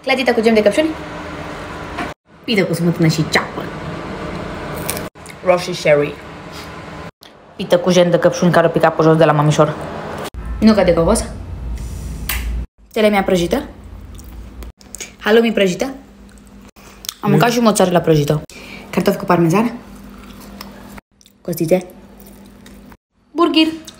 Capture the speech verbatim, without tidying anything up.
Clătită cu gem de căpșuni. Pită cu smântână și ceapă. Roșii sherry. Pită cu gem de căpșuni care o picat pe jos de la mamișor. Nucă de cocos. Telemea prăjită. Halloumi prăjită. Am mâncat și mozzarella prăjită. Cartofi cu parmezan. Costițe. Burger.